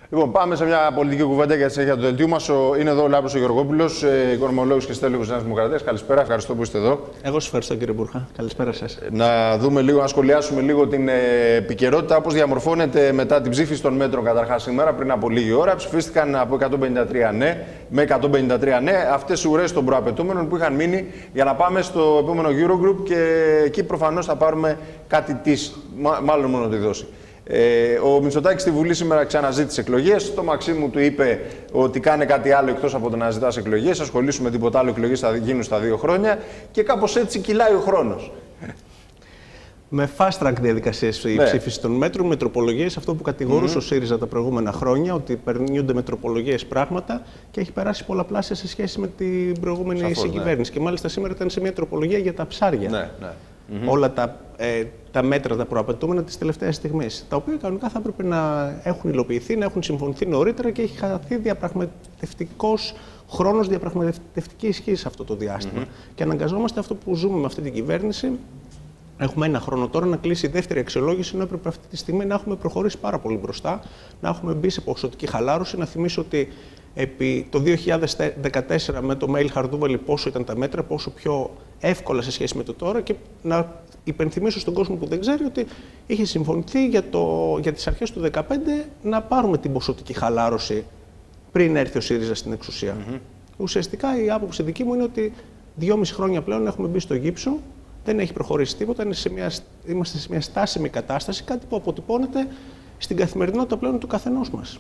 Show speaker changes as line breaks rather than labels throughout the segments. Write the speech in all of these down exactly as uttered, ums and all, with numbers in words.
Λοιπόν, πάμε σε μια πολιτική κουβέντα για τη συνέχεια του δελτίου μας. Είναι εδώ ο Λάμπρος ο Γεωργόπουλος, οικονομολόγος και στέλεχος της Νέας Δημοκρατίας. Καλησπέρα, ευχαριστώ που είστε εδώ.
Εγώ σας ευχαριστώ, κύριε Μπούρχα. Καλησπέρα σας.
Να δούμε λίγο, να σχολιάσουμε λίγο την επικαιρότητα, όπως διαμορφώνεται μετά την ψήφιση των μέτρων. Καταρχάς, σήμερα, πριν από λίγη ώρα, ψηφίστηκαν από εκατόν πενήντα τρία ναι με εκατόν πενήντα τρία ναι αυτές οι ουρές των προαπαιτούμενων που είχαν μείνει για να πάμε στο επόμενο Eurogroup και εκεί προφανώς θα πάρουμε κάτι της, μάλλον μόνο τη δόση. Ε, ο Μητσοτάκης στη Βουλή σήμερα ξαναζήτησε εκλογές. Το Μαξίμου του είπε ότι κάνε κάτι άλλο εκτός από το να ζητάς εκλογές. Ασχολήσουμε με τίποτα άλλο, εκλογές θα γίνουν στα δύο χρόνια. Και κάπως έτσι κυλάει ο χρόνος.
Με fast track διαδικασίες η ναι. ψήφιση των μέτρων, με τροπολογίες, αυτό που κατηγορούσε mm -hmm. ο ΣΥΡΙΖΑ τα προηγούμενα χρόνια, ότι περνιούνται με τροπολογίες πράγματα και έχει περάσει πολλαπλάσια σε σχέση με την προηγούμενη Σαφώς, συγκυβέρνηση. Ναι. Και μάλιστα σήμερα ήταν σε μια τροπολογία για τα ψάρια. Ναι, ναι. Mm-hmm. Όλα τα, ε, τα μέτρα, τα προαπαιτούμενα της τελευταίας στιγμής, τα οποία κανονικά θα έπρεπε να έχουν υλοποιηθεί, να έχουν συμφωνηθεί νωρίτερα και έχει χαθεί διαπραγματευτικός χρόνος, διαπραγματευτική ισχύ σε αυτό το διάστημα. Mm-hmm. Και αναγκαζόμαστε αυτό που ζούμε με αυτή την κυβέρνηση. Έχουμε ένα χρόνο τώρα να κλείσει η δεύτερη αξιολόγηση, ενώ έπρεπε αυτή τη στιγμή να έχουμε προχωρήσει πάρα πολύ μπροστά, να έχουμε μπει σε ποσοτική χαλάρωση. Να θυμίσω ότι επί το δύο χιλιάδες δεκατέσσερα με το Μέιλ Χαρδούβαλη πόσο ήταν τα μέτρα, πόσο πιο εύκολα σε σχέση με το τώρα, και να υπενθυμίσω στον κόσμο που δεν ξέρει ότι είχε συμφωνηθεί για, το, για τις αρχές του δύο χιλιάδες δεκαπέντε να πάρουμε την ποσοτική χαλάρωση πριν έρθει ο ΣΥΡΙΖΑ στην εξουσία. Mm-hmm. Ουσιαστικά η άποψη δική μου είναι ότι δυόμιση χρόνια πλέον έχουμε μπει στο γύψο, δεν έχει προχωρήσει τίποτα, είναι σε μια, είμαστε σε μια στάσιμη κατάσταση, κάτι που αποτυπώνεται στην καθημερινότητα πλέον του καθενός μας.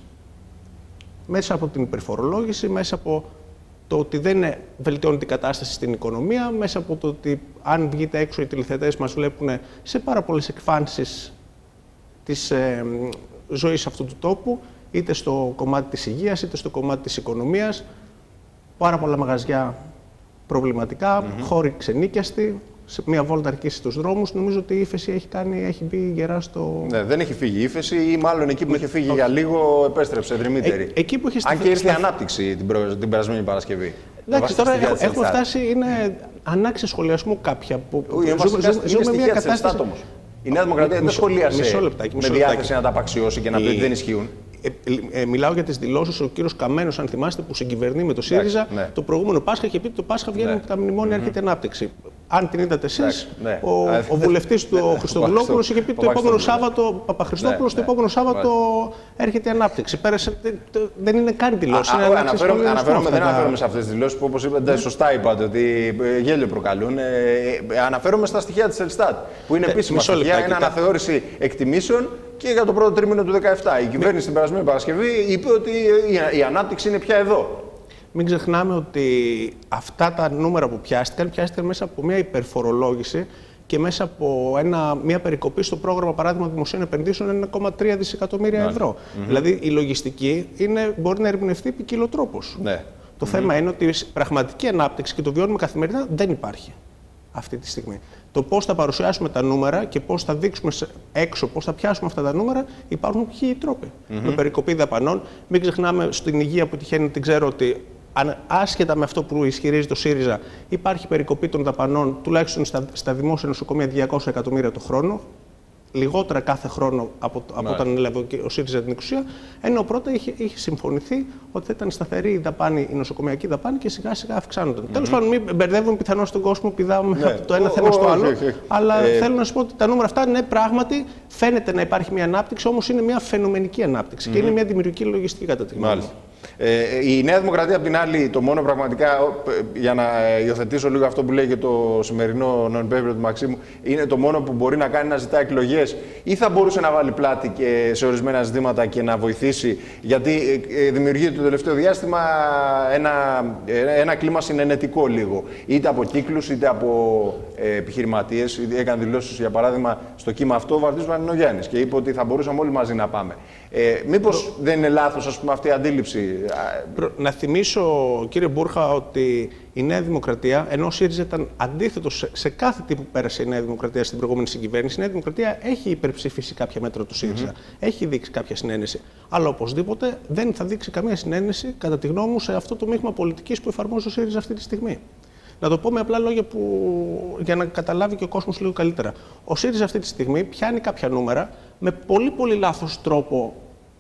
Μέσα από την υπερφορολόγηση, μέσα από το ότι δεν βελτιώνει την κατάσταση στην οικονομία, μέσα από το ότι αν βγείτε έξω οι τηλεθεατές μας βλέπουν σε πάρα πολλές εκφάνσεις της ε, ζωής αυτού του τόπου, είτε στο κομμάτι της υγείας, είτε στο κομμάτι της οικονομίας, πάρα πολλά μαγαζιά προβληματικά, mm-hmm. χώροι ξενίκιαστοι, σε μια βόλτα αρκήσει στους δρόμους. Νομίζω ότι η ύφεση έχει, κάνει, έχει μπει γερά στο...
Ναι, δεν έχει φύγει η ύφεση, ή μάλλον εκεί που είχε φύγει okay. για λίγο επέστρεψε δρυμύτερη. Ε,
εκεί που είχε
Αν και ήρθε η ανάπτυξη την, προ... την περασμένη Παρασκευή.
Εντάξει, τώρα έχουμε φτάσει, είναι ανάξια σχολιασμού κάποια που
ζούμε μια κατάσταση. Η Νέα Δημοκρατία δεν σχολίασε με διάθεση να τα απαξιώσει και να πει ότι δεν ισχύουν.
Ε, ε, μιλάω για τις δηλώσεις ο κύριος Καμένος, αν θυμάστε, που συγκυβερνεί με το ΣΥΡΙΖΑ ναι. το προηγούμενο Πάσχα και πει ότι το Πάσχα βγαίνει ναι. από τα μνημόνια, mm-hmm. έρχεται ανάπτυξη. Αν την είδατε εσείς, ναι. ο, ο βουλευτής του ναι. Χριστοδουλόπουλος είχε πει το επόμενο Σάββατο, Παπαχρηστόπουλος, το επόμενο Σάββατο έρχεται ανάπτυξη. Πέρασε, δεν είναι καν δηλώση.
Δεν αναφέρομαι σε αυτές τις δηλώσεις που, όπως είπατε, σωστά είπατε ότι γέλιο προκαλούν. Αναφέρομαι στα στοιχεία της Ελστάτ, που είναι επίσημα στοιχεία, είναι αναθεώρηση εκτιμήσεων. Και για το πρώτο τρίμηνο του δύο χιλιάδες δεκαεπτά. Η κυβέρνηση την περασμένη Παρασκευή είπε ότι η ανάπτυξη είναι πια εδώ.
Μην ξεχνάμε ότι αυτά τα νούμερα που πιάστηκαν, πιάστηκαν μέσα από μια υπερφορολόγηση και μέσα από ένα, μια περικοπή στο πρόγραμμα, παράδειγμα, δημοσίων επενδύσεων ένα κόμμα τρία δισεκατομμύρια ευρώ. Mm-hmm. Δηλαδή η λογιστική είναι, μπορεί να ερμηνευτεί ποικιλοτρόπως. Ναι. Το mm-hmm. θέμα είναι ότι η πραγματική ανάπτυξη, και το βιώνουμε καθημερινά, δεν υπάρχει αυτή τη στιγμή. Το πώς θα παρουσιάσουμε τα νούμερα και πώς θα δείξουμε έξω, πώς θα πιάσουμε αυτά τα νούμερα, υπάρχουν χίλιοι τρόποι. Mm-hmm. Με περικοπή δαπανών. Μην ξεχνάμε στην υγεία που τυχαίνει, την ξέρω ότι άσχετα με αυτό που ισχυρίζει το ΣΥΡΙΖΑ, υπάρχει περικοπή των δαπανών τουλάχιστον στα, στα δημόσια νοσοκομεία διακόσια εκατομμύρια το χρόνο. Λιγότερα κάθε χρόνο από, από όταν έλαβε ο ΣΥΡΙΖΑ την εξουσία, ενώ πρώτα είχε, είχε συμφωνηθεί ότι θα ήταν σταθερή η, δαπάνη, η νοσοκομιακή δαπάνη και σιγά σιγά αυξάνονταν. Mm-hmm. Τέλος πάντων, μην μπερδεύουμε πιθανώς στον κόσμο, πηδάμε ναι. από το ένα oh, θέμα oh, στο άλλο. Oh, oh, oh. Αλλά ε... θέλω να σας πω ότι τα νούμερα αυτά, ναι, πράγματι φαίνεται να υπάρχει μια ανάπτυξη, όμως είναι μια φαινομενική ανάπτυξη mm-hmm. και είναι μια δημιουργική λογιστική κατά τη γνώμη μου.
Ε, η Νέα Δημοκρατία, απ' την άλλη, το μόνο πραγματικά, για να υιοθετήσω λίγο αυτό που λέει και το σημερινό non-paper του Μαξίμου, είναι το μόνο που μπορεί να κάνει να ζητά εκλογές, ή θα μπορούσε να βάλει πλάτη και σε ορισμένα ζητήματα και να βοηθήσει, γιατί δημιουργεί το τελευταίο διάστημα ένα, ένα κλίμα συνενετικό λίγο, είτε από κύκλους είτε από ε, επιχειρηματίες. Έκανε δηλώσεις, για παράδειγμα, στο κύμα αυτό ο Βαρδίος Βαρδινογιάννης και είπε ότι θα μπορούσαμε όλοι μαζί να πάμε. Ε, μήπως Προ... δεν είναι λάθος, ας πούμε, αυτή η αντίληψη?
Προ... Να θυμίσω, κύριε Μπούρχα, ότι η Νέα Δημοκρατία, ενώ ο ΣΥΡΙΖΑ ήταν αντίθετος σε, σε κάθε τι που πέρασε η Νέα Δημοκρατία στην προηγούμενη συγκυβέρνηση, η Νέα Δημοκρατία έχει υπερψηφίσει κάποια μέτρα του ΣΥΡΙΖΑ. Mm-hmm. Έχει δείξει κάποια συνένεση. Αλλά οπωσδήποτε δεν θα δείξει καμία συνένεση, κατά τη γνώμη μου, σε αυτό το μείγμα πολιτικής που εφαρμόζει ο ΣΥΡΙΖΑ αυτή τη στιγμή. Να το πω με απλά λόγια που, για να καταλάβει και ο κόσμος λίγο καλύτερα. Ο ΣΥΡΙΖΑ αυτή τη στιγμή πιάνει κάποια νούμερα με πολύ πολύ λάθος τρόπο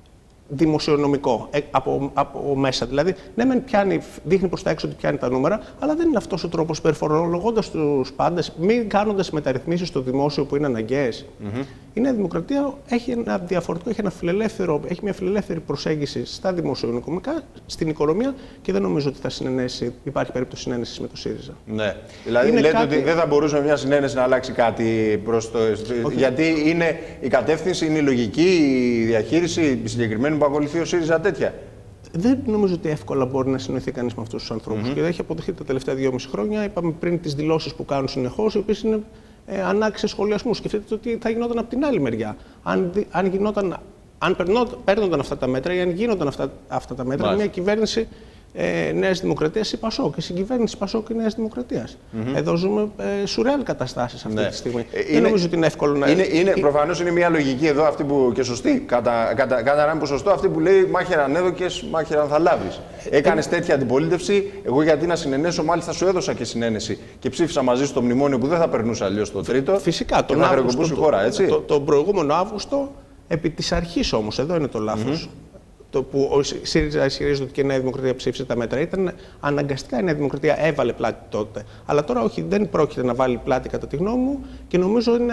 δημοσιονομικό ε, από, από μέσα. Δηλαδή, ναι, μεν πιάνει, δείχνει προς τα έξω ότι πιάνει τα νούμερα, αλλά δεν είναι αυτός ο τρόπος, περιφορολογώντας τους πάντες, μην κάνοντας μεταρρυθμίσεις στο δημόσιο που είναι αναγκαίες. Mm-hmm. Η Νέα Δημοκρατία έχει ένα διαφορετικό, έχει, ένα φιλελεύθερο, έχει μια φιλελεύθερη προσέγγιση στα δημοσιονομικά, στην οικονομία και δεν νομίζω ότι θα συνενέσει, υπάρχει περίπτωση συνένεσης με το ΣΥΡΙΖΑ. Ναι.
Δηλαδή, είναι λέτε κάτι... ότι δεν θα μπορούσε μια συνένεση να αλλάξει κάτι προς το. Okay. Γιατί είναι η κατεύθυνση, είναι η λογική, η διαχείριση, η συγκεκριμένη που ακολουθεί ο ΣΥΡΙΖΑ τέτοια.
Δεν νομίζω ότι εύκολα μπορεί να συνοηθεί κανείς με αυτούς τους ανθρώπους. Mm-hmm. Και έχει αποδειχθεί τα τελευταία δυόμιση χρόνια. Είπαμε πριν τις δηλώσεις που κάνουν συνεχώς, οι οποίες είναι ε, ανάξιες σχολιασμού. Σκεφτείτε ότι θα γινόταν από την άλλη μεριά. Αν, αν, γινόταν, αν παίρνονταν αυτά τα μέτρα ή αν γίνονταν αυτά, αυτά τα μέτρα, μια κυβέρνηση ε, Νέας Δημοκρατίας ή Πασόκ, η συγκυβέρνηση Πασόκ ή Νέας Δημοκρατίας. Mm-hmm. Εδώ ζούμε ε, σουρεάλ καταστάσεις αυτή ναι. τη στιγμή. Ε, Δεν είναι, νομίζω ότι είναι εύκολο να.
Είναι, είναι, προφανώς είναι μια λογική εδώ αυτή που και σωστή. Κατά, κατά, κατά έναν ποσοστό αυτή που λέει μάχαιραν έδωκες, μάχαιραν θα λάβεις. Έκανες ε, τέτοια αντιπολίτευση. Εγώ γιατί να συνενέσω, μάλιστα σου έδωσα και συνένεση και ψήφισα μαζί στο μνημόνιο που δεν θα περνούσε αλλιώς το τρίτο.
Φυσικά, τον Αύγουστο, χώρα, έτσι. Το, το, το προηγούμενο Αύγουστο, επί της αρχής όμως, εδώ είναι το λάθος. Mm-hmm. Το που ο ΣΥΡΙΖΑ ισχυρίζεται ότι και η Νέα Δημοκρατία ψήφισε τα μέτρα. Ήταν αναγκαστικά η Νέα Δημοκρατία έβαλε πλάτη τότε. Αλλά τώρα όχι, δεν πρόκειται να βάλει πλάτη κατά τη γνώμη μου και νομίζω είναι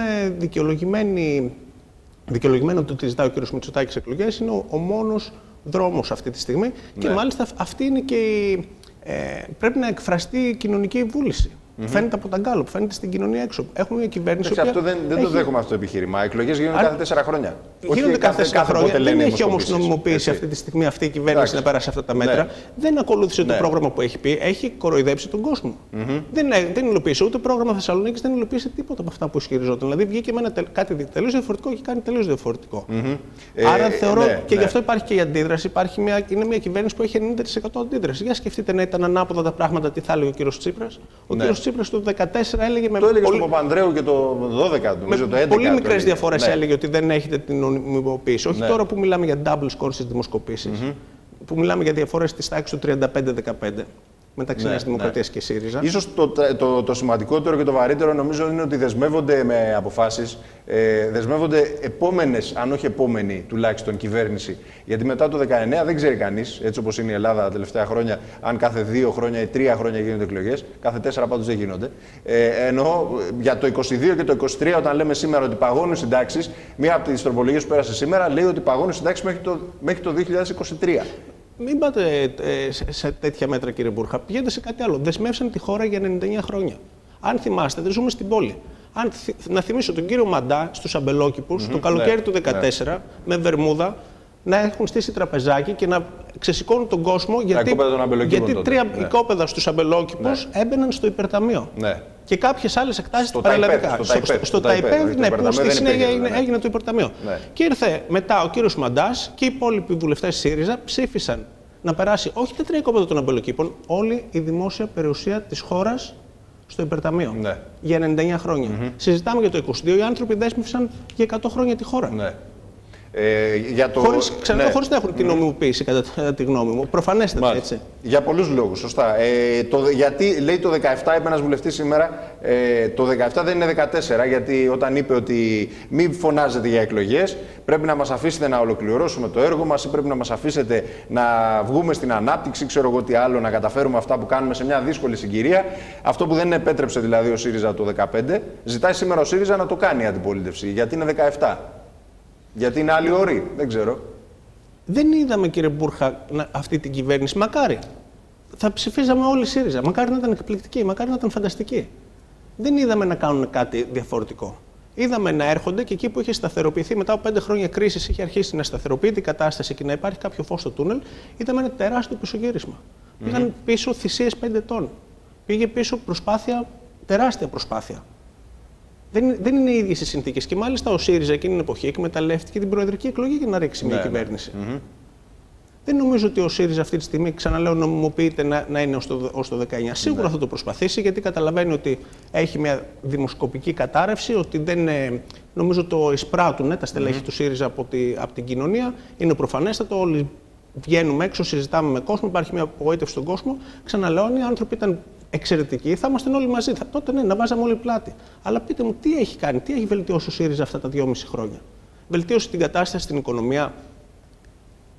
δικαιολογημένο το ότι ζητάει ο κ. Μητσοτάκης εκλογές. Είναι ο, ο μόνος δρόμος αυτή τη στιγμή. Ναι. Και μάλιστα αυτή είναι και η, ε, πρέπει να εκφραστεί η κοινωνική βούληση. Mm-hmm. Φαίνεται από τα γκάλωπ, φαίνεται στην κοινωνία έξω. Έχουμε μια κυβέρνηση.
Εξ, αυτό δεν, δεν έχει... το δέχομαι αυτό το επιχείρημα. Οι εκλογές γίνονται Αν... κάθε τέσσερα χρόνια.
Γίνονται κάθε τέσσερα χρόνια. Δεν έχει όμως νομιμοποιήσει αυτή τη στιγμή αυτή η κυβέρνηση Εντάξει. να περάσει αυτά τα μέτρα. Ναι. Δεν ακολούθησε ναι. το πρόγραμμα που έχει πει. Έχει κοροϊδέψει τον κόσμο. Mm-hmm. Δεν, δεν υλοποίησε ούτε πρόγραμμα Θεσσαλονίκης, δεν υλοποίησε τίποτα από αυτά που ισχυριζόταν. Δηλαδή βγήκε με ένα, κάτι τελείως διαφορετικό και κάνει τελείως διαφορετικό. Mm-hmm. Άρα ε, θεωρώ ναι, και ναι. γι' αυτό υπάρχει και η αντίδραση. Υπάρχει μια, είναι μια κυβέρνηση που έχει ενενήντα τοις εκατό αντίδραση. Για σκεφτείτε να ήταν ανάποδα τα πράγματα, τι θα έλεγε ο κ. Τσίπρας. Ο κ. Τσίπρας του δεκατέσσερα έλεγε με.
Το έλεγε πολύ... στον Παπανδρέου και το δώδεκα, νομίζω το έντεκα.
Πολύ μικρές διαφορές ναι. έλεγε ότι δεν έχετε την νομιμοποίηση. Όχι ναι. τώρα που μιλάμε για double score στις δημοσκοπήσεις, mm-hmm. που μιλάμε για διαφορές της τάξης του τριάντα πέντε δεκαπέντε μεταξύ ναι, Νέας Δημοκρατίας ναι. και ΣΥΡΙΖΑ.
Ίσως το, το, το σημαντικότερο και το βαρύτερο νομίζω είναι ότι δεσμεύονται με αποφάσεις, ε, δεσμεύονται επόμενες, αν όχι επόμενη τουλάχιστον κυβέρνηση. Γιατί μετά το δεκαεννέα δεν ξέρει κανείς, έτσι όπως είναι η Ελλάδα τα τελευταία χρόνια, αν κάθε δύο χρόνια ή τρία χρόνια γίνονται εκλογές, κάθε τέσσερα πάντως δεν γίνονται. Ε, ενώ για το είκοσι δύο και το είκοσι τρία, όταν λέμε σήμερα ότι παγώνουν συντάξεις, μία από τις τροπολογίες που πέρασε σήμερα λέει ότι παγώνουν συντάξεις μέχρι το, μέχρι το δύο χιλιάδες είκοσι τρία.
Μην πάτε ε, σε, σε τέτοια μέτρα, κύριε Μπούρχα. Πηγαίνετε σε κάτι άλλο. Δεσμεύσαν τη χώρα για ενενήντα εννέα χρόνια. Αν θυμάστε, δεν ζούμε στην πόλη. Αν, να θυμίσω τον κύριο Μαντά στους αμπελόκηπους, mm-hmm, το καλοκαίρι ναι, του δύο χιλιάδες δεκατέσσερα, ναι. με βερμούδα, να έχουν στήσει τραπεζάκι και να ξεσηκώνουν τον κόσμο γιατί, γιατί τότε, τρία ναι. οικόπεδα στους αμπελόκηπους ναι. έμπαιναν στο υπερταμείο. Ναι. Και κάποιες άλλες εκτάσεις παραλλαδικά. Στο, στο, στο ΤΑΙΠΕΔ, ναι, που στη συνέχεια έγινε, ναι. έγινε το υπερταμείο. Ναι. Και ήρθε μετά ο κύριος Μαντάς και οι υπόλοιποι βουλευτές ΣΥΡΙΖΑ ψήφισαν να περάσει όχι τα τρία οικόπεδα των αμπελοκήπων, όλη η δημόσια περιουσία της χώρας στο υπερταμείο. Ναι. Για ενενήντα εννέα χρόνια. Mm-hmm. Συζητάμε για το είκοσι δύο, οι άνθρωποι δέσμευσαν για εκατό χρόνια τη χώρα. Ναι. Ε, για το... Χωρίς, ξανά, ναι. χωρίς να έχουν την νομιμοποίηση, κατά τη γνώμη μου. Προφανέστατα έτσι.
Για πολλούς λόγους, σωστά. Ε, το, γιατί λέει το δεκαεπτά, είπε ένας βουλευτής σήμερα, ε, το δεκαεπτά δεν είναι δεκατέσσερα, γιατί όταν είπε ότι μην φωνάζετε για εκλογές, πρέπει να μας αφήσετε να ολοκληρώσουμε το έργο μας ή πρέπει να μας αφήσετε να βγούμε στην ανάπτυξη, ξέρω εγώ τι άλλο, να καταφέρουμε αυτά που κάνουμε σε μια δύσκολη συγκυρία. Αυτό που δεν επέτρεψε δηλαδή ο ΣΥΡΙΖΑ το δεκαπέντε, ζητάει σήμερα ο ΣΥΡΙΖΑ να το κάνει η αντιπολίτευση, γιατί είναι δεκαεπτά. Γιατί είναι άλλοι όροι, δεν ξέρω.
Δεν είδαμε, κύριε Μπούρχα, αυτή την κυβέρνηση. Μακάρι. Θα ψηφίζαμε όλοι ΣΥΡΙΖΑ. Μακάρι να ήταν εκπληκτική, μακάρι να ήταν φανταστική. Δεν είδαμε να κάνουν κάτι διαφορετικό. Είδαμε να έρχονται και εκεί που είχε σταθεροποιηθεί μετά από πέντε χρόνια κρίση, είχε αρχίσει να σταθεροποιείται η κατάσταση και να υπάρχει κάποιο φως στο τούνελ, είδαμε ένα τεράστιο πισωγύρισμα. Mm-hmm. Πήγαν πίσω θυσίες πέντε ετών. Πήγε πίσω προσπάθεια, τεράστια προσπάθεια. Δεν, δεν είναι οι ίδιες οι συνθήκες. Και μάλιστα ο ΣΥΡΙΖΑ εκείνη την εποχή εκμεταλλεύτηκε την προεδρική εκλογή για να ρίξει ναι, μια κυβέρνηση. Mm-hmm. Δεν νομίζω ότι ο ΣΥΡΙΖΑ αυτή τη στιγμή, ξαναλέω, νομιμοποιείται να, να είναι ως το, ως το δεκαεννέα. Σίγουρα ναι. θα το προσπαθήσει, γιατί καταλαβαίνει ότι έχει μια δημοσκοπική κατάρρευση, ότι δεν ε, νομίζω το εισπράττουν ε, τα στελέχη mm-hmm. του ΣΥΡΙΖΑ από, τη, από την κοινωνία. Είναι προφανέστατο. Όλοι βγαίνουμε έξω, συζητάμε με κόσμο, υπάρχει μια απογοήτευση στον κόσμο. Ξαναλέω, οι άνθρωποι ήταν εξαιρετικοί, θα ήμασταν όλοι μαζί. Θα, τότε ναι, να βάζαμε όλοι πλάτη. Αλλά πείτε μου, τι έχει κάνει, τι έχει βελτιώσει ο ΣΥΡΙΖΑ αυτά τα δυόμιση χρόνια. Βελτίωσε την κατάσταση στην οικονομία.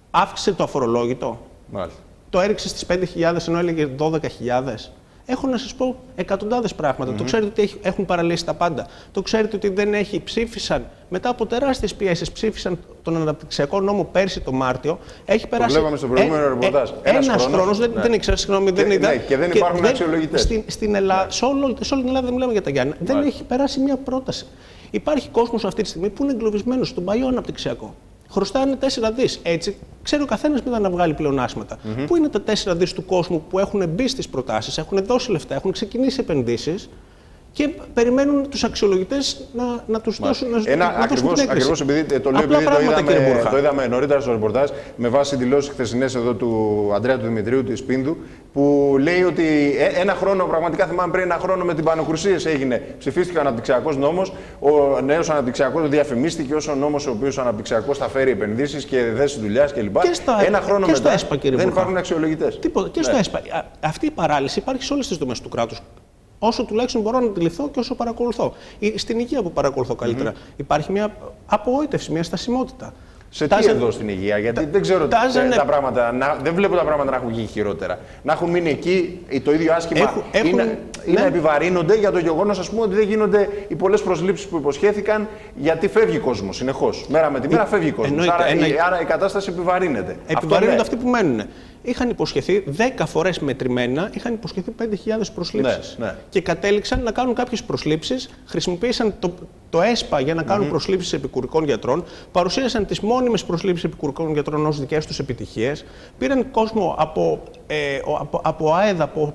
αύξησε το αφορολόγητο.
Μάλιστα.
Το έριξε στις πέντε χιλιάδες ενώ έλεγε δώδεκα χιλιάδες. Έχω να σας πω εκατοντάδες πράγματα. Mm-hmm. Το ξέρετε ότι έχουν παραλύσει τα πάντα. Το ξέρετε ότι δεν έχει, ψήφισαν μετά από τεράστιες πιέσεις, ψήφισαν τον αναπτυξιακό νόμο πέρσι το Μάρτιο. Έχει περάσει.
Το βλέπαμε στο προηγούμενο ε, ρεπορτάζ.
Ε, Ένας χρόνος, χρόνος δεν, ναι. δεν ήξερα, συγγνώμη, δεν είδα.
Ναι, και δεν και υπάρχουν αξιολογητές.
Στην, στην Ελλάδα, ναι. σε, όλο, σε όλη την Ελλάδα δεν μιλάμε για τα Γιάννα. Ναι. Δεν έχει περάσει μια πρόταση. Υπάρχει κόσμος αυτή τη στιγμή που είναι εγκλωβισμένος στον παλιό αναπτυξιακό. Χρωστάνε τέσσερα δις. Έτσι, ξέρει ο καθένας μετά να βγάλει πλεονάσματα. Mm-hmm. Πού είναι τα τέσσερα δις του κόσμου που έχουν μπει στις προτάσεις, έχουν δώσει λεφτά, έχουν ξεκινήσει επενδύσεις και περιμένουν τους αξιολογητές να, να τους δώσουν, να,
Ένα,
να
ακριβώς,
δώσουν την
ακριβώς επειδή το λέω, επειδή το είδαμε, το είδαμε νωρίτερα στο ρεπορτάζ, με βάση δηλώσεις χθεσινές εδώ του Ανδρέα του Δημητρίου, του Ισπίνδου, που λέει ότι ένα χρόνο, πραγματικά θυμάμαι πριν ένα χρόνο με την Πανοκρουσίες έγινε, ψηφίστηκε ο αναπτυξιακός νόμος, ο νέος αναπτυξιακός διαφημίστηκε ως ο νόμος ο οποίος ο αναπτυξιακός θα φέρει επενδύσεις και θέσεις δουλειάς κλπ. Ένα χρόνο
και
μετά
ΕΣΠΑ,
δεν υπάρχουν αξιολογητές.
Τίποτα. Και ναι. στο ΕΣΠΑ. Αυτή η παράλυση υπάρχει σε όλες τις δομές του κράτους. Όσο τουλάχιστον μπορώ να αντιληφθώ και όσο παρακολουθώ. Στην υγεία που παρακολουθώ καλύτερα, mm-hmm. υπάρχει μια απογοήτευση, μια στασιμότητα.
Σε τι Τάζαν... εδώ στην υγεία, γιατί τα... δεν ξέρω Τάζανε... τα πράγματα, να... δεν βλέπω τα πράγματα να έχουν γίνει χειρότερα. Να έχουν μείνει εκεί το ίδιο άσχημα
έχουν, έχουν...
ή, να... Ναι. ή να επιβαρύνονται για το γεγονός, ας πούμε, ότι δεν γίνονται οι πολλές προσλήψεις που υποσχέθηκαν, γιατί φεύγει κόσμο συνεχώς. Μέρα με τη μέρα φεύγει κόσμο. Άρα, ένα... η... άρα η κατάσταση επιβαρύνεται.
Επιβαρύνονται ναι. αυτοί που μένουν. Είχαν υποσχεθεί δέκα φορές μετρημένα, είχαν υποσχεθεί πέντε χιλιάδες προσλήψεις. Ναι, ναι. Και κατέληξαν να κάνουν κάποιες προσλήψεις, χρησιμοποίησαν το, το ΕΣΠΑ για να κάνουν mm-hmm. προσλήψεις επικουρικών γιατρών, παρουσίασαν τις μόνιμες προσλήψεις επικουρικών γιατρών ως δικές τους επιτυχίες, πήραν κόσμο από, ε, από, από ΑΕΔ, από.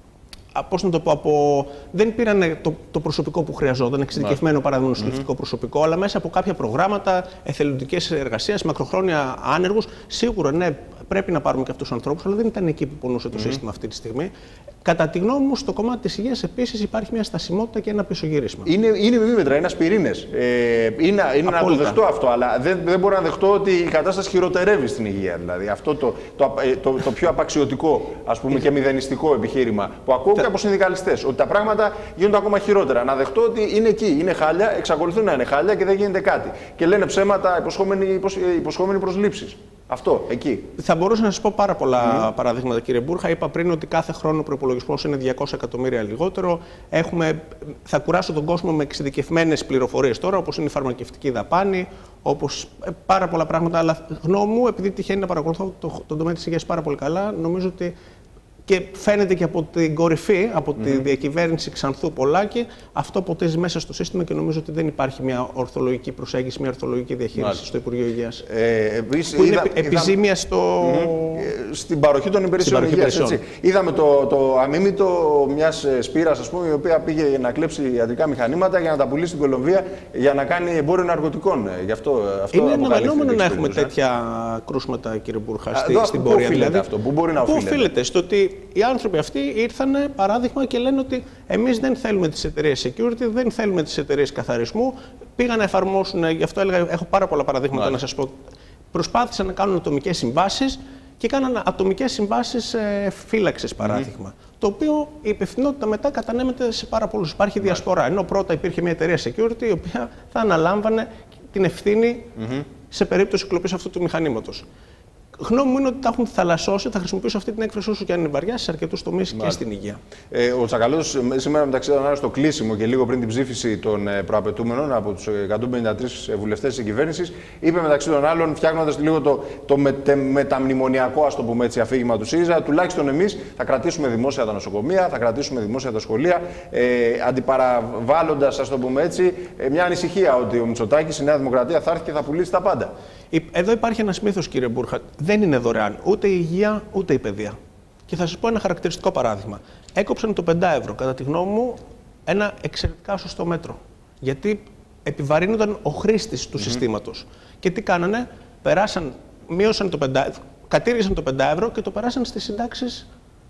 Πώς να το πω, από... δεν πήραν το, το προσωπικό που χρειαζόταν, εξειδικευμένο παράδειγμα νοσηλευτικό mm-hmm. προσωπικό, αλλά μέσα από κάποια προγράμματα εθελοντικές εργασίες, μακροχρόνια άνεργους. Σίγουρα, ναι, πρέπει να πάρουμε και αυτούς τους ανθρώπους, αλλά δεν ήταν εκεί που πονούσε το mm-hmm. σύστημα αυτή τη στιγμή. Κατά τη γνώμη μου, στο κομμάτι της υγείας επίσης υπάρχει μια στασιμότητα και ένα πισωγύρισμα. Είναι,
είναι μήμετρα, είναι ασπιρίνες. Ε, είναι είναι να το δεχτώ αυτό, αλλά δεν, δεν μπορώ να δεχτώ ότι η κατάσταση χειροτερεύει στην υγεία. Δηλαδή, αυτό το, το, το, το, το πιο απαξιωτικό, ας πούμε, και μηδενιστικό επιχείρημα που ακούω και από συνδικαλιστές, ότι τα πράγματα γίνονται ακόμα χειρότερα. Να δεχτώ ότι είναι εκεί, είναι χάλια, εξακολουθούν να είναι χάλια και δεν γίνεται κάτι. Και λένε ψέματα, υποσχόμενοι, υποσχόμενοι προσλήψεις. Αυτό, εκεί.
Θα μπορούσα να σας πω πάρα πολλά mm. παραδείγματα, κύριε Μπούρχα. Είπα πριν ότι κάθε χρόνο ο προϋπολογισμός είναι διακόσια εκατομμύρια λιγότερο. Έχουμε, θα κουράσω τον κόσμο με εξειδικευμένες πληροφορίες τώρα, όπως είναι η φαρμακευτική δαπάνη, όπως πάρα πολλά πράγματα. Αλλά γνώμη μου, επειδή τυχαίνει να παρακολουθώ το, τον τομέα της υγείας πάρα πολύ καλά, νομίζω ότι. Και φαίνεται και από την κορυφή, από mm-hmm. τη διακυβέρνηση Ξανθού Πολάκη, αυτό ποτίζει μέσα στο σύστημα και νομίζω ότι δεν υπάρχει μια ορθολογική προσέγγιση, μια ορθολογική διαχείριση Μάλιστα. στο Υπουργείο Υγείας. Ε, επίσης, που είναι είδα, επιζήμια είδα, στο...
mm-hmm. στην παροχή των υπηρεσιών υγείας. Είδαμε το, το αμίμητο μιας σπήρας, ας πούμε, η οποία πήγε να κλέψει ιατρικά μηχανήματα για να τα πουλήσει στην Κολομβία για να κάνει εμπόριο ναρκωτικών. Γι' αυτό, αυτό
είναι αναμενόμενο να έχουμε τέτοια κρούσματα, κύριε Μπούρχα, στην πορεία.
Πού οφείλεται αυτό, πού μπορεί να οφείλεται?
Πού οφείλεται στο ότι οι άνθρωποι αυτοί ήρθαν παράδειγμα και λένε ότι εμείς δεν θέλουμε τις εταιρείες security, δεν θέλουμε τις εταιρείες καθαρισμού. Πήγαν να εφαρμόσουν, γι' αυτό έλεγα, έχω πάρα πολλά παραδείγματα Μάλιστα. να σας πω. Προσπάθησαν να κάνουν ατομικές συμβάσεις και κάναν ατομικές συμβάσεις ε, φύλαξης, παράδειγμα. Mm-hmm. Το οποίο η υπευθυνότητα μετά κατανέμεται σε πάρα πολλούς. Υπάρχει Μάλιστα. διασπορά. Ενώ πρώτα υπήρχε μια εταιρεία security η οποία θα αναλάμβανε την ευθύνη mm-hmm. σε περίπτωση κλοπής αυτού του μηχανήματος. Γνώμη μου είναι ότι τα έχουν θαλασσώσει, θα χρησιμοποιήσω αυτή την έκφραση όσο και αν είναι βαριά, σε αρκετούς τομείς και στην υγεία.
Ε, ο Τσακαλώτος σήμερα, μεταξύ των άλλων, στο κλείσιμο και λίγο πριν την ψήφιση των προαπαιτούμενων από τους εκατόν πενήντα τρεις βουλευτές της κυβέρνησης, είπε μεταξύ των άλλων, φτιάχνοντας λίγο το, το μετε, μεταμνημονιακό, ας το πούμε έτσι, αφήγημα του ΣΥΡΙΖΑ, τουλάχιστον εμείς θα κρατήσουμε δημόσια τα νοσοκομεία, θα κρατήσουμε δημόσια τα σχολεία, ε, αντιπαραβάλλοντας, ας το πούμε έτσι, μια ανησυχία ότι ο Μητσοτάκης, η Νέα Δημοκρατία, θα έρθει και θα πουλήσει τα πάντα.
Εδώ υπάρχει ένας μύθος, κύριε Μπούρχα. Δεν είναι δωρεάν ούτε η υγεία ούτε η παιδεία. Και θα σας πω ένα χαρακτηριστικό παράδειγμα. Έκοψαν το πέντε ευρώ, κατά τη γνώμη μου, ένα εξαιρετικά σωστό μέτρο. Γιατί επιβαρύνονταν ο χρήστης του mm-hmm. συστήματος. Και τι κάνανε, περάσαν, μείωσαν το πέντε ευρώ, κατήργησαν το πέντε ευρώ και το περάσαν στις συντάξεις.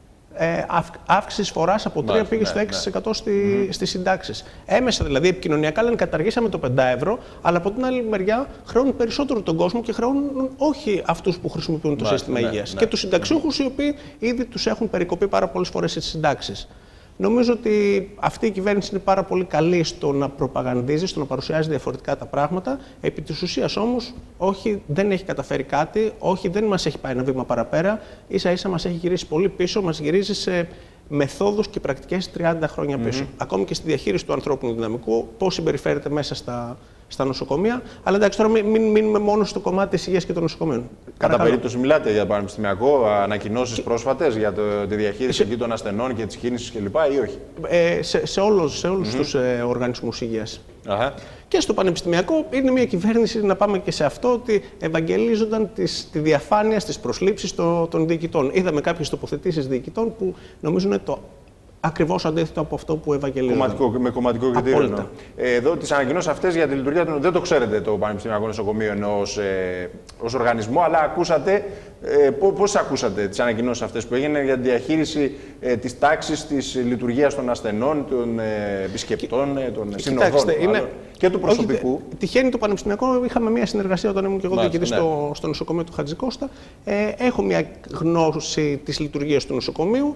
Ε, αύξηση φοράς από τρία πήγε στο έξι τοις εκατό στη, mm-hmm. στις συντάξεις. Έμεσα δηλαδή επικοινωνιακά λένε καταργήσαμε το πέντε ευρώ, αλλά από την άλλη μεριά χρεώνουν περισσότερο τον κόσμο και χρεώνουν όχι αυτούς που χρησιμοποιούν το ναι, σύστημα ναι, υγείας. Ναι, και τους συνταξιούχους ναι. οι οποίοι ήδη τους έχουν περικοπεί πάρα πολλές φορές στις συντάξεις. Νομίζω ότι αυτή η κυβέρνηση είναι πάρα πολύ καλή στο να προπαγανδίζει, στο να παρουσιάζει διαφορετικά τα πράγματα. Επί της ουσίας όμως, όχι, δεν έχει καταφέρει κάτι, όχι, δεν μας έχει πάει ένα βήμα παραπέρα. Ίσα-ίσα μας έχει γυρίσει πολύ πίσω, μας γυρίζει σε μεθόδους και πρακτικές τριάντα χρόνια πίσω. Mm-hmm. Ακόμη και στη διαχείριση του ανθρώπινου δυναμικού, πώς συμπεριφέρεται μέσα στα, στα νοσοκομεία. Αλλά εντάξει, τώρα μην, μην μείνουμε μόνο στο κομμάτι της υγείας και των νοσοκομείων.
Κατά Παρακαλώ. Περίπτωση μιλάτε για πανεπιστημιακό, ανακοινώσεις και... πρόσφατες για το, τη διαχείριση σε... των ασθενών και της κίνησης κλπ. Ή όχι?
Ε, σε, σε, όλους, σε όλους mm-hmm. τους ε, οργανισμούς υγείας. Αχα. Και στο πανεπιστημιακό είναι μια κυβέρνηση, να πάμε και σε αυτό, ότι ευαγγελίζονταν τις, τη διαφάνεια στις προσλήψεις το, των διοικητών. Είδαμε κάποιες τοποθετήσεις διοικητών που νομίζουν το ακριβώς αντίθετο από αυτό που ευαγγελίζονταν.
Κομματικό, με κομματικό κριτήριο. Ε, εδώ τις ανακοινώσεις αυτές για τη λειτουργία του, δεν το ξέρετε το Πανεπιστημιακό Νοσοκομείο ενώ ως, ε, ως οργανισμό, αλλά ακούσατε, ε, πώς ακούσατε τις ανακοινώσεις αυτές που έγιναν για τη διαχείριση ε, της τάξης, της λειτουργίας των ασθενών, των ε, επισκεπτών, ε, των συνοδών είναι... και του προσωπικού.
Όχι, τυχαίνει το Πανεπιστημιακό, είχαμε μια συνεργασία όταν ήμουν και εγώ διοικητής ναι. στο, στο νοσοκομείο του Χατζικώστα. Ε, έχω μια γνώση της λειτουργίας του νοσοκομείου.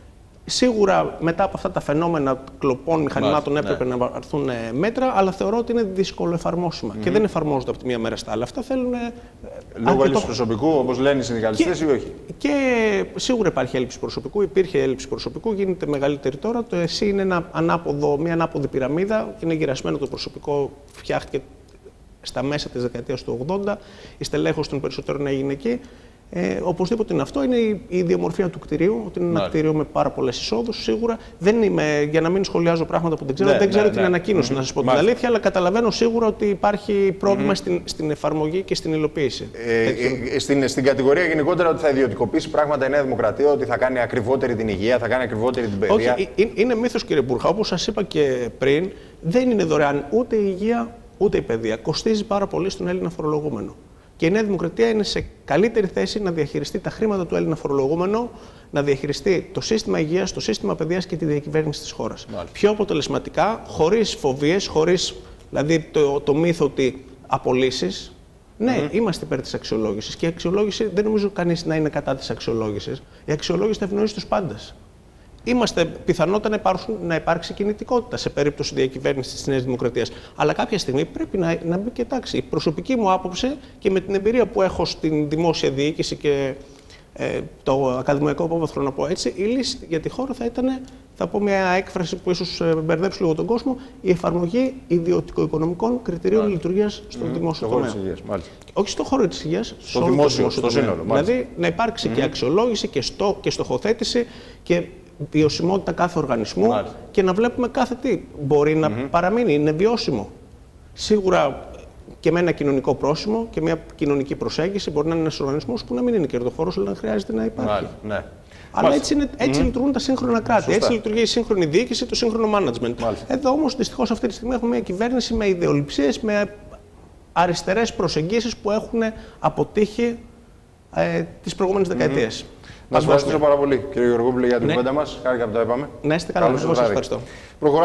Σίγουρα μετά από αυτά τα φαινόμενα κλοπών μηχανημάτων Μάλιστα, έπρεπε ναι. να έρθουν μέτρα, αλλά θεωρώ ότι είναι δύσκολο εφαρμόσιμα mm-hmm. και δεν εφαρμόζονται από τη μία μέρα στα άλλα. Αυτά θέλουν.
Λόγω έλλειψης προσωπικού, όπως λένε οι συνδικαλιστές, ή όχι?
Και σίγουρα υπάρχει έλλειψη προσωπικού, υπήρχε έλλειψη προσωπικού, γίνεται μεγαλύτερη τώρα. Το ΕΣΥ είναι ένα ανάποδο, μια ανάποδη πυραμίδα, είναι γυρασμένο το προσωπικό, φτιάχτηκε στα μέσα της δεκαετίας του ογδόντα, η στελέχωση των περισσότερων έγινε εκεί. Ε, οπωσδήποτε είναι αυτό. Είναι η, η ιδιομορφία του κτηρίου, ότι είναι ένα ναι. κτίριο με πάρα πολλές εισόδους. Σίγουρα δεν είμαι, για να μην σχολιάζω πράγματα που δεν ξέρω, ναι, δεν ξέρω ναι, την ναι. ανακοίνωση, mm-hmm. να σας πω Μάλιστα. την αλήθεια, αλλά καταλαβαίνω σίγουρα ότι υπάρχει πρόβλημα mm-hmm. στην, στην εφαρμογή και στην υλοποίηση.
Ε, ε, στην, στην κατηγορία γενικότερα ότι θα ιδιωτικοποιήσει πράγματα η Νέα Δημοκρατία, ότι θα κάνει ακριβότερη την υγεία, θα κάνει ακριβότερη την παιδεία.
Όχι, είναι, είναι μύθος, κύριε Μπουρχα. Όπως σας είπα και πριν, δεν είναι δωρεάν ούτε η υγεία ούτε η παιδεία. Κοστίζει πάρα πολύ στον Έλληνα φορολογούμενο. Και η Νέα Δημοκρατία είναι σε καλύτερη θέση να διαχειριστεί τα χρήματα του Έλληνα φορολογούμενου, να διαχειριστεί το σύστημα υγείας, το σύστημα παιδείας και τη διακυβέρνηση της χώρας. Μάλιστα. Πιο αποτελεσματικά, χωρίς φοβίες, χωρίς δηλαδή το, το μύθο ότι απολύσεις. Ναι, mm-hmm. είμαστε υπέρ της αξιολόγησης. Και η αξιολόγηση δεν νομίζω κανείς να είναι κατά της αξιολόγησης. Η αξιολόγηση θα ευνοήσει τους πάντες. Είμαστε πιθανότατα να, υπάρξουν, να υπάρξει κινητικότητα σε περίπτωση διακυβέρνησης της Νέας Δημοκρατίας. Αλλά κάποια στιγμή πρέπει να, να μπει και τάξη. Η προσωπική μου άποψη και με την εμπειρία που έχω στην δημόσια διοίκηση και ε, το ακαδημαϊκό απόβαθρο, να πω έτσι, η λύση για τη χώρα θα ήταν, θα πω μια έκφραση που ίσως μπερδέψει λίγο τον κόσμο, η εφαρμογή ιδιωτικο-οικονομικών κριτηρίων λειτουργίας στον mm, δημόσιο τομέα. Όχι στον χώρο της υγείας, στο δημόσιο, στο σύνολο. Δηλαδή να υπάρξει mm. και αξιολόγηση και, στο, και στοχοθέτηση και βιωσιμότητα κάθε οργανισμού Μάλιστα. και να βλέπουμε κάθε τι μπορεί να mm-hmm. παραμείνει, είναι βιώσιμο. Σίγουρα και με ένα κοινωνικό πρόσημο και μια κοινωνική προσέγγιση μπορεί να είναι ένας οργανισμός που να μην είναι κερδοφόρος, αλλά να χρειάζεται να υπάρχει. Μάλιστα, ναι. Αλλά έτσι, είναι, έτσι mm-hmm. λειτουργούν τα σύγχρονα κράτη. Σωστά. Έτσι λειτουργεί η σύγχρονη διοίκηση, το σύγχρονο management. Μάλιστα. Εδώ όμως δυστυχώς αυτή τη στιγμή έχουμε μια κυβέρνηση με ιδεολειψίες, με αριστερές προσεγγίσεις που έχουν αποτύχει ε, τις προηγούμενες mm-hmm. δεκαετίες.
Να σας ευχαριστήσω πάρα πολύ, κύριε Γεωργόπουλε, για την κουβέντα μας. Χάρηκα που τα είπαμε.
Να είστε καλά. Εγώ σας ευχαριστώ.